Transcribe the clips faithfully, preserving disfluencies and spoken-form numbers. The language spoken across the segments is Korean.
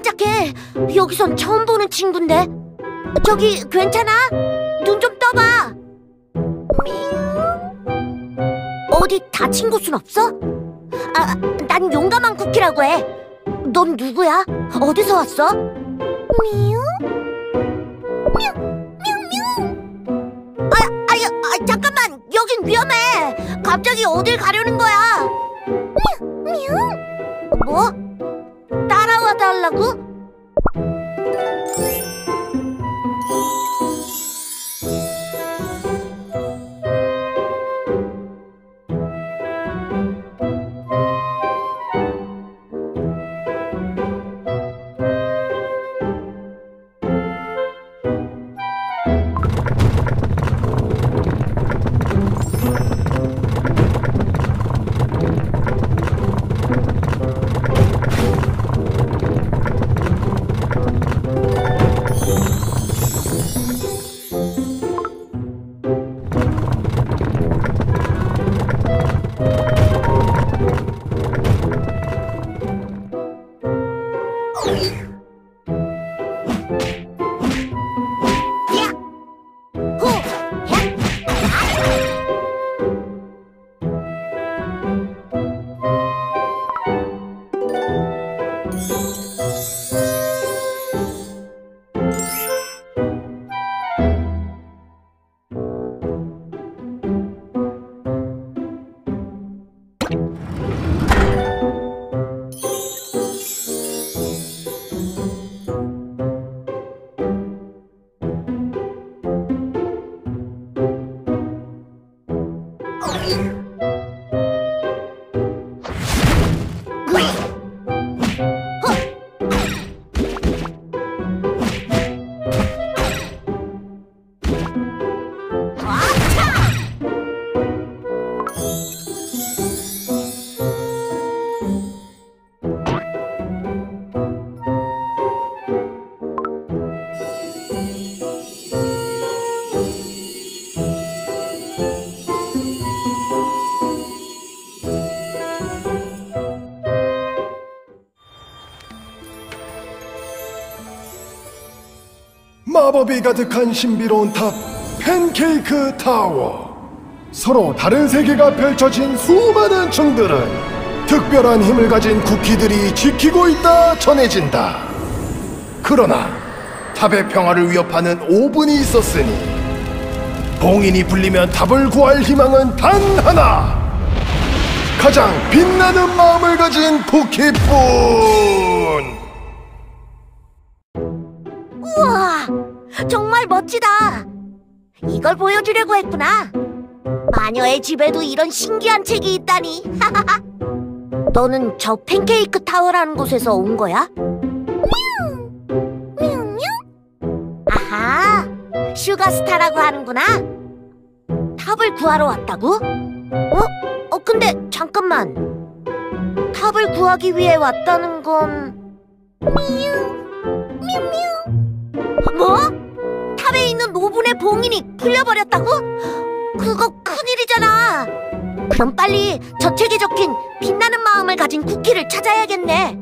깜짝해. 여기선 처음 보는 친구인데. 저기 괜찮아? 눈 좀 떠봐. 어디 다친 곳은 없어? 아, 난 용감한 쿠키라고 해. 넌 누구야? 어디서 왔어? 미우? 뮤, 뮤, 뮤. 아, 아야, 아, 잠깐만. 여긴 위험해. 갑자기 어딜 가려는 거야? 뮤, 뮤. 뭐? 따라와 달라고? 마법이 가득한 신비로운 탑, 팬케이크 타워. 서로 다른 세계가 펼쳐진 수많은 층들은 특별한 힘을 가진 쿠키들이 지키고 있다 전해진다. 그러나 탑의 평화를 위협하는 오븐이 있었으니 봉인이 풀리면 탑을 구할 희망은 단 하나! 가장 빛나는 마음을 가진 쿠키뿐! 우와! 정말 멋지다! 이걸 보여주려고 했구나! 마녀의 집에도 이런 신기한 책이 있다니! 너는 저 팬케이크 타워라는 곳에서 온 거야? 뮤뮤뮤 아하! 슈가스타라고 하는구나! 탑을 구하러 왔다고? 어? 어, 근데 잠깐만! 탑을 구하기 위해 왔다는 건... 뮤! 뮤뮤! 뭐? 탑에 있는 오븐의 봉인이 풀려버렸다고? 그거 큰일이잖아! 그럼 빨리 저 책에 적힌 빛나는 마음을 가진 쿠키를 찾아야겠네.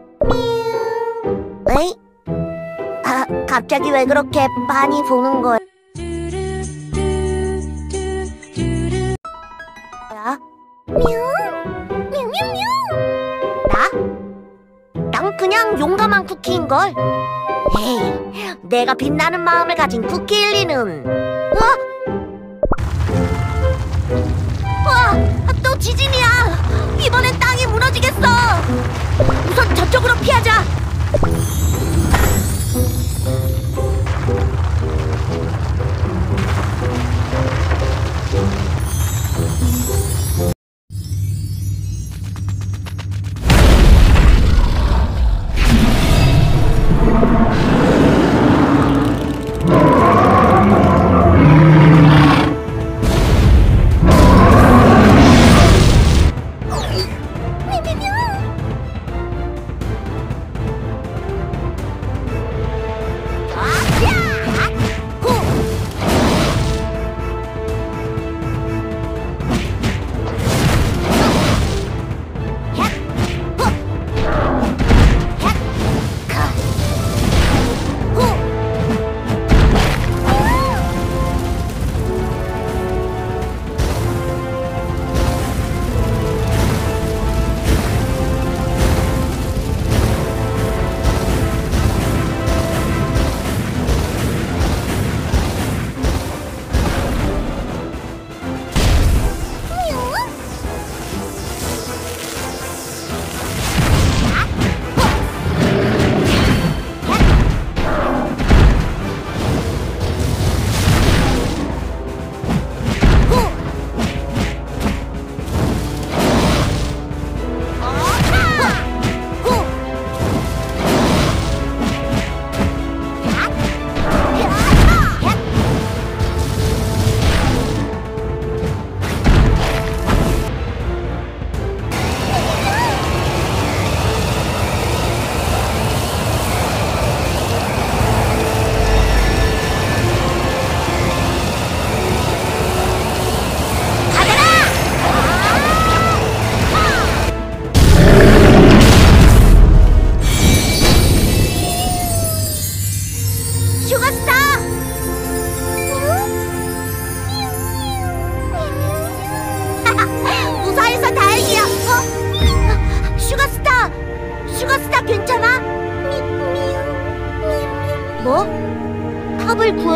에이? 아, 갑자기 왜 그렇게 많이 보는 거야? 뮤? 뮤뮤뮤? 나? 난 그냥 용감한 쿠키인걸. 에이, 내가 빛나는 마음을 가진 쿠키일 리는. 어? 와, 또 지진이야. 이번엔 땅이 무너지겠어. 우선 저쪽으로 피하자.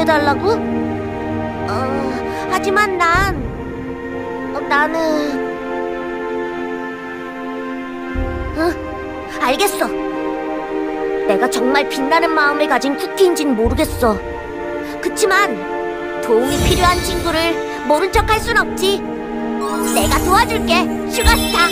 해달라고? 어, 하지만 난, 어, 나는, 응, 알겠어. 내가 정말 빛나는 마음을 가진 쿠키인진 모르겠어. 그치만 도움이 필요한 친구를 모른 척 할 순 없지. 내가 도와줄게, 슈가스타.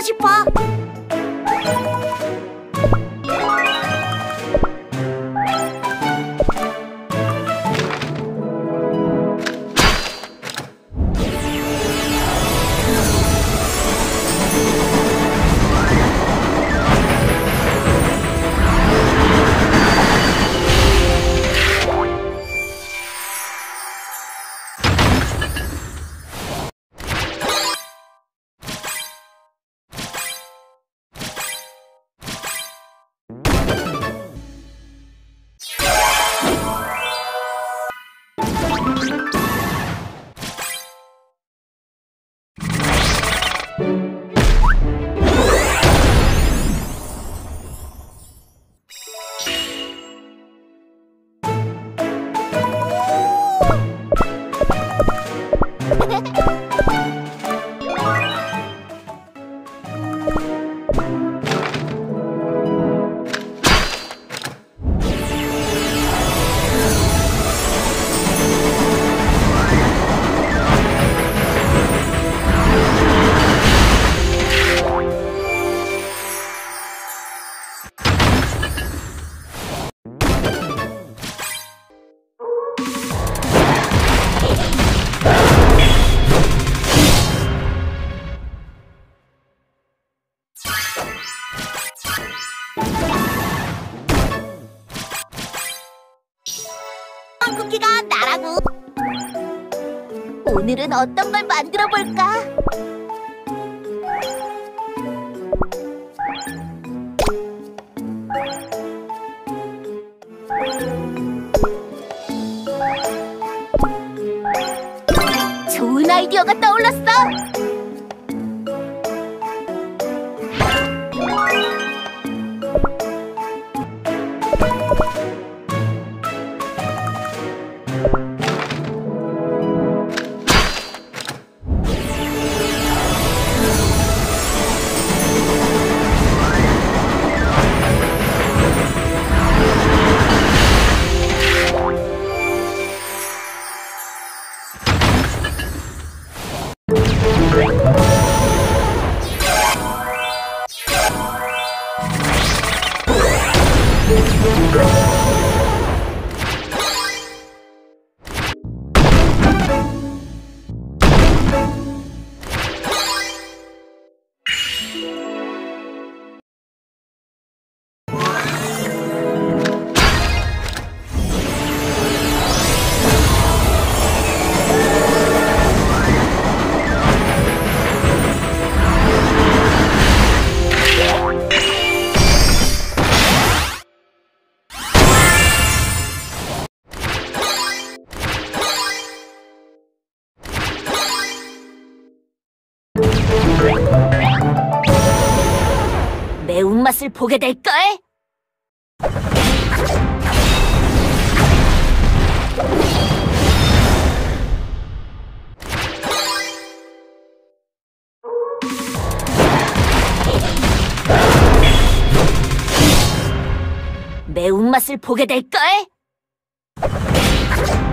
싶어. 쿠키가 나라고. 오늘은 어떤 걸 만들어 볼까? 좋은 아이디어가 떠올랐어. 매운맛을 보게 될걸? 매운맛을 보게 될걸?